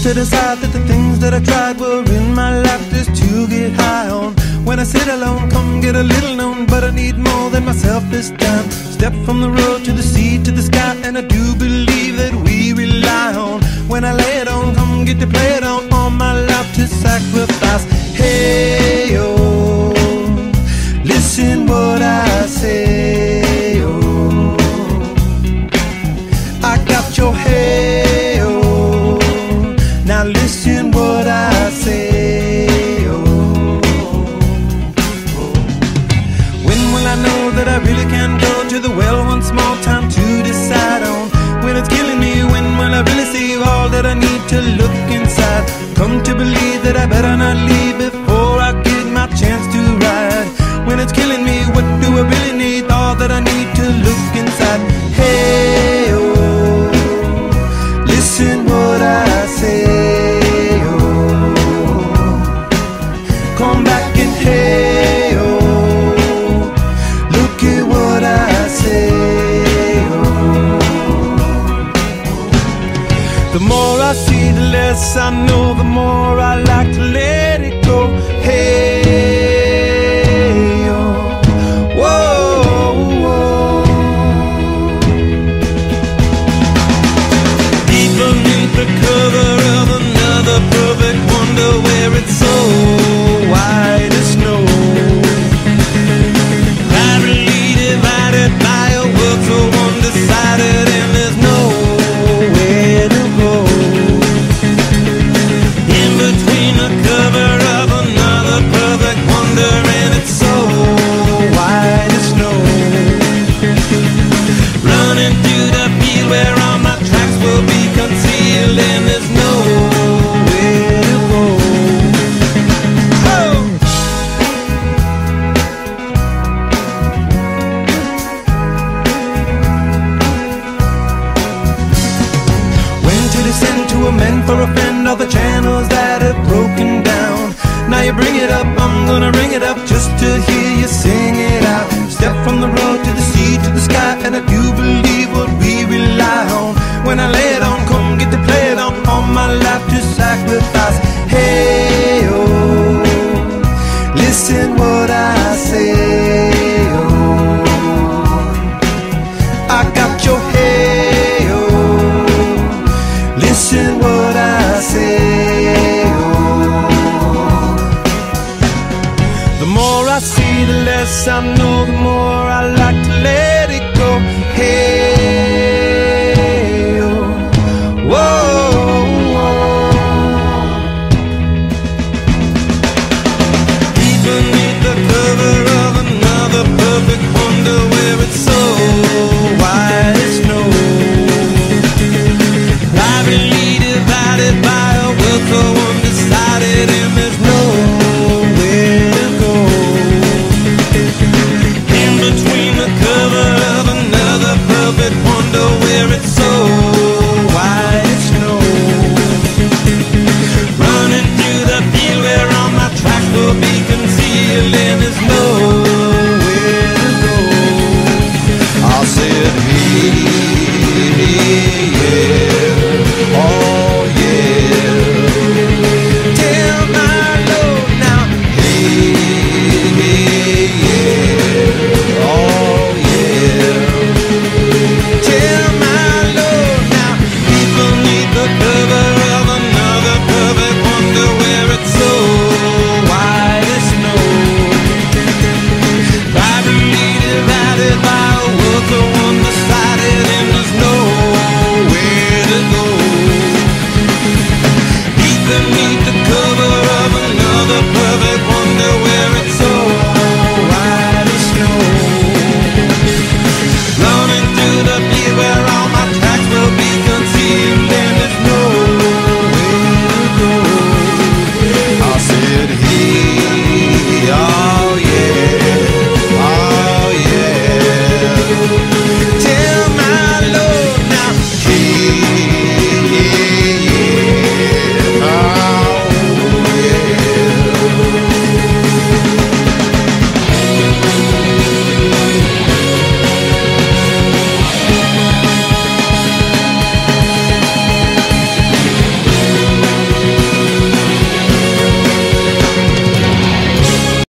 to decide that the things that I tried were in my life just to get high on. When I sit alone, come get a little known, but I need more than myself this time. Step from the road to the sea to the sky, and I do believe that we rely on. When I lay it on, come get to play it on, all my life to sacrifice. Hey, oh, listen what I say, oh, I got your hey, oh, now listen what I say, oh, when will I know that I really can go to the well one small time to decide on? When it's killing me, when will I really see all that I need to look inside? Come to believe that I better not leave before I get my chance to ride. When it's killing me, what do I really need? All that I need to look inside. Hey, oh, listen what I say, oh, come back and hey, oh, look at what I say, oh. The more I see, the less I know, the more I like to let it go. Hey, oh, whoa, whoa. Deep beneath the cover of another perfect wonder, where it's so white as snow, privately divided by a world so undecided, and there's nowhere to go. In between the cover of another perfect wonder, and it's so white as snow, running through the field where all my tracks will be concealed, and there's nowhere to go. Oh! When to descend to amend for a friend all the channels that have broken down. Now you bring it up, I'm gonna ring it up just to hear you sing it out. Step from the road to the sea to the sky, and I do believe what we rely on. When I lay it on, come get to play it on, all my life to sacrifice. Hey, oh, listen what I say, oh, I got your hey, oh, listen what I say, oh. The more I see, the less I know, the more I like to let it go. Hey, oh, whoa, whoa. Deep beneath the cover of another perfect wonder, where it's so white as snow, privately divided by a world so undecided, and there's nowhere to go. In between the cover of another perfect wonder, where it's so